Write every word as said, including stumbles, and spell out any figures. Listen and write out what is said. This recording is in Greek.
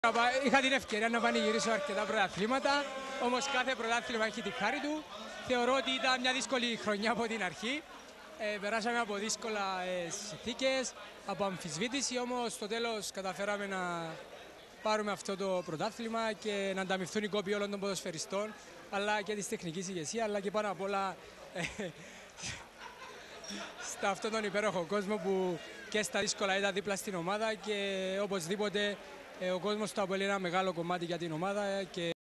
Είχα την ευκαιρία να πανηγυρίσω αρκετά πρωταθλήματα, όμως κάθε πρωτάθλημα έχει τη χάρη του. Θεωρώ ότι ήταν μια δύσκολη χρονιά από την αρχή. Ε, περάσαμε από δύσκολα ε, συνθήκες, από αμφισβήτηση, όμως στο τέλος καταφέραμε να πάρουμε αυτό το πρωτάθλημα και να ανταμυφθούν οι κόποι όλων των ποδοσφαιριστών, αλλά και της τεχνικής ηγεσίας, αλλά και πάνω απ' όλα ε, στα αυτόν τον υπέροχο κόσμο που και στα δύσκολα ήταν δίπλα στην ομάδα και οπωσδήποτε ε, ο κόσμος του αποτελεί ένα μεγάλο κομμάτι για την ομάδα. Και